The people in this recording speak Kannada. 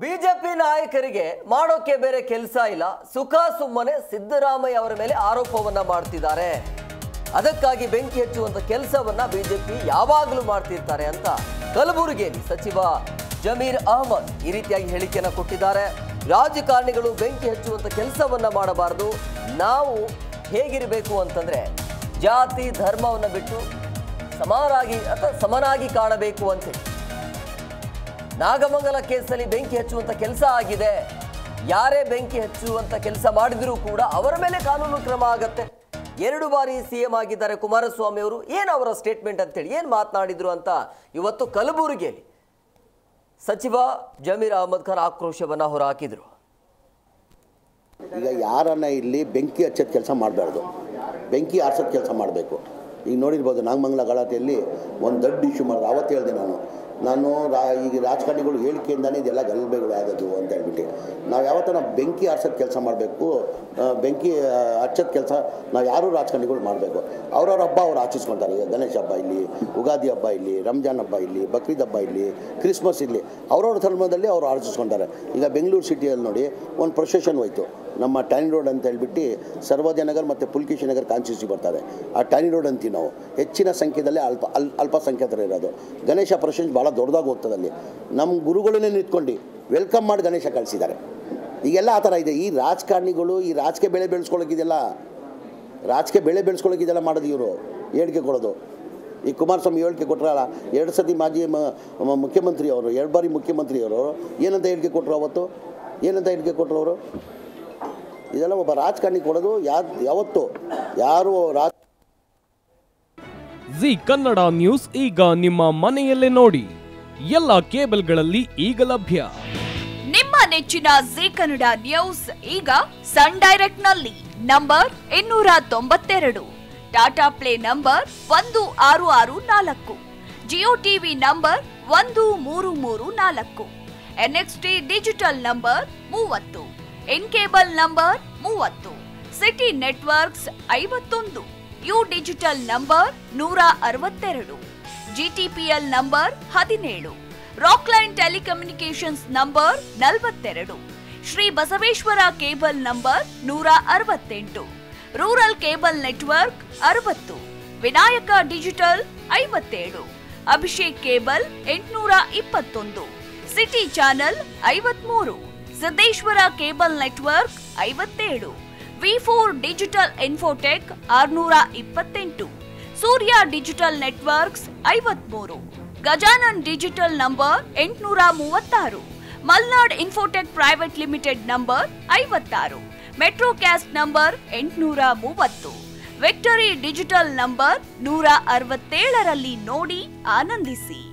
ಬಿಜೆಪಿ ನಾಯಕರಿಗೆ ಮಾಡೋಕೆ ಬೇರೆ ಕೆಲಸ ಇಲ್ಲ, ಸುಖ ಸುಮ್ಮನೆ ಸಿದ್ದರಾಮಯ್ಯ ಅವರ ಮೇಲೆ ಆರೋಪವನ್ನ ಮಾಡ್ತಿದ್ದಾರೆ. ಅದಕ್ಕಾಗಿ ಬೆಂಕಿ ಹಚ್ಚುವಂತ ಕೆಲಸವನ್ನ ಬಿಜೆಪಿ ಯಾವಾಗಲೂ ಮಾಡ್ತಿರ್ತಾರೆ ಅಂತ ಕಲಬುರಗಿಯಲ್ಲಿ ಸಚಿವ ಜಮೀರ್ ಅಹಮದ್ ಈ ರೀತಿಯಾಗಿ ಹೇಳಿಕೆಯನ್ನು ಕೊಟ್ಟಿದ್ದಾರೆ. ರಾಜಕಾರಣಿಗಳು ಬೆಂಕಿ ಹಚ್ಚುವಂತ ಕೆಲಸವನ್ನ ಮಾಡಬಾರದು, ನಾವು ಹೇಗಿರಬೇಕು ಅಂತಂದ್ರೆ ಜಾತಿ ಧರ್ಮವನ್ನ ಬಿಟ್ಟು ಸಮನಾಗಿ ಕಾಣಬೇಕು ಅಂತೇಳಿ. ನಾಗಮಂಗಲ ಕೇಸಲ್ಲಿ ಬೆಂಕಿ ಹಚ್ಚುವಂತ ಕೆಲಸ ಆಗಿದೆ. ಯಾರೇ ಬೆಂಕಿ ಹಚ್ಚುವಂತ ಕೆಲಸ ಮಾಡಿದ್ರೂ ಕೂಡ ಅವರ ಮೇಲೆ ಕಾನೂನು ಕ್ರಮ ಆಗತ್ತೆ. 2 ಬಾರಿ ಸಿಎಂ ಆಗಿದ್ದಾರೆ ಕುಮಾರಸ್ವಾಮಿ ಅವರು. ಏನು ಅವರ ಸ್ಟೇಟ್ಮೆಂಟ್ ಅಂತೇಳಿ ಏನು ಮಾತನಾಡಿದ್ರು ಅಂತ ಇವತ್ತು ಕಲಬುರಗಿಯಲ್ಲಿ ಸಚಿವ ಜಮೀರ್ ಅಹಮದ್ ಖಾನ್ ಆಕ್ರೋಶವನ್ನ ಹೊರಹಾಕಿದ್ರು. ಈಗ ಯಾರನ್ನ ಇಲ್ಲಿ ಬೆಂಕಿ ಹಚ್ಚೋದು ಕೆಲಸ ಮಾಡಬಾರ್ದು, ಬೆಂಕಿ ಆರಿಸೋದು ಕೆಲಸ ಮಾಡಬೇಕು. ಈಗ ನೋಡಿರ್ಬೋದು ನಾಗಮಂಗಲ ಗಲಾಟೆಯಲ್ಲಿ ಒಂದು ದೊಡ್ಡ ಇಶ್ಯೂ ಮಾಡಿದ್ರು. ಆವತ್ತು ಹೇಳಿದೆ ನಾನು ಈಗ ರಾಜಕಾರಣಿಗಳು ಹೇಳಿಕೆಯಿಂದಾನೇ ಇದೆಲ್ಲ ಗಲಭೆಗಳು ಆಗೋದು ಅಂತ ಹೇಳ್ಬಿಟ್ಟು ನಾವು ಯಾವತ್ತೂ ಬೆಂಕಿ ಆರಿಸೋದು ಕೆಲಸ ಮಾಡಬೇಕು, ಬೆಂಕಿ ಹಚ್ಚೋದು ಕೆಲಸ ನಾವು ಯಾರೂ ರಾಜಕಾರಣಿಗಳು ಮಾಡಬೇಕು. ಅವ್ರವ್ರ ಹಬ್ಬ ಅವ್ರು ಆಚರಿಸ್ಕೊತಾರೆ. ಈಗ ಗಣೇಶ ಹಬ್ಬ ಇಲ್ಲಿ, ಯುಗಾದಿ ಹಬ್ಬ ಇಲ್ಲಿ, ರಂಜಾನ್ ಹಬ್ಬ ಇಲ್ಲಿ, ಬಕ್ರೀದ್ ಹಬ್ಬ ಇಲ್ಲಿ, ಕ್ರಿಸ್ಮಸ್ ಇಲ್ಲಿ, ಅವ್ರವ್ರ ಧರ್ಮದಲ್ಲಿ ಅವರು ಆಚರಿಸ್ಕೊತಾರೆ. ಈಗ ಬೆಂಗಳೂರು ಸಿಟಿಯಲ್ಲಿ ನೋಡಿ ಒಂದು ಪ್ರೊಸೆಷನ್ ಹೋಯ್ತು. ನಮ್ಮ ಟ್ಯಾನಿ ರೋಡ್ ಅಂತ ಹೇಳ್ಬಿಟ್ಟು ಸರ್ವೋದಯ ನಗರ್ ಮತ್ತು ಪುಲ್ಕೇಶಿ ನಗರ್ ಕಾನ್ಸ್ಟಿಟ್ಯೂನ್ಸಿ ಬರ್ತಾರೆ. ಆ ಟ್ಯಾನಿ ರೋಡ್ ಅಂತೀವಿ ನಾವು. ಹೆಚ್ಚಿನ ಸಂಖ್ಯೆಯಲ್ಲಿ ಅಲ್ಪಸಂಖ್ಯಾತರು ಇರೋದು. ಗಣೇಶ ಪ್ರೊಸೆಷನ್ ಭಾಳ ದೊಡ್ಡದಾಗಿ ಹೋಗ್ತದೆ. ಅಲ್ಲಿ ನಮ್ಮ ಗುರುಗಳನ್ನೇ ನಿಂತ್ಕೊಂಡು ವೆಲ್ಕಮ್ ಮಾಡಿ ಗಣೇಶ ಕಳಿಸಿದ್ದಾರೆ. ಈಗೆಲ್ಲ ಆ ಥರ ಇದೆ. ಈ ರಾಜಕಾರಣಿಗಳು ಈ ರಾಜಕೀಯ ಬೆಳೆ ಬೆಳೆಸ್ಕೊಳ್ಳೋಕ್ಕಿದೆಯಲ್ಲ, ರಾಜಕೀಯ ಬೆಳೆ ಬೆಳೆಸ್ಕೊಳ್ಳೋಕ್ಕಿದೆಲ್ಲ ಮಾಡೋದು ಇವರು ಹೇಳಿಕೆ ಕೊಡೋದು. ಈ ಕುಮಾರಸ್ವಾಮಿ ಹೇಳಿಕೆ ಕೊಟ್ಟರಲ್ಲ, 2 ಸತಿ ಮಾಜಿ ಮುಖ್ಯಮಂತ್ರಿ ಅವರು, 2 ಬಾರಿ ಮುಖ್ಯಮಂತ್ರಿ ಅವರು ಏನಂತ ಹೇಳಿಕೆ ಕೊಟ್ಟರು? ಅವತ್ತು ಏನಂತ ಹೇಳಿಕೆ ಕೊಟ್ಟರು ಅವರು? ಇದೆಲ್ಲ ಒಬ್ಬ ರಾಜಕಾರಣಿ ಕೊಡೋದು ಯಾವತ್ತು ಯಾರು ಜಿ ಕನ್ನಡ ನ್ಯೂಸ್ ಈಗ ನಿಮ್ಮ ಮನೆಯಲ್ಲೇ ನೋಡಿ. ಎಲ್ಲ ಕೇಬಲ್ಗಳಲ್ಲಿ ಈಗ ಲಭ್ಯ. ನಿಮ್ಮ ನೆಚ್ಚಿನ ಜಿ ಕನ್ನಡ ನ್ಯೂಸ್ ಈಗ ಸನ್ ಡೈರೆಕ್ಟ್ ನಲ್ಲಿ number 292, Tata Play number 1664, Jio TV number 1334, NXT digital number 30, in cable number 30, Siti networks 51, U digital number 162, GTPL number 17, Rockline telecommunications number 42, Shri Basaveshwara cable number 168, rural cable network 60, Vinayaka digital 57, Abhishek cable 821, Siti channel 53, Siddeshwara cable network 57, ವಿ4 digital infotech 628, Surya digital networks 53, Gajanan digital number 836, Malnad infotech private limited number 56, Metrocast number 830, victory digital number 167ರಲ್ಲಿ ನೋಡಿ ಆನಂದಿಸಿ.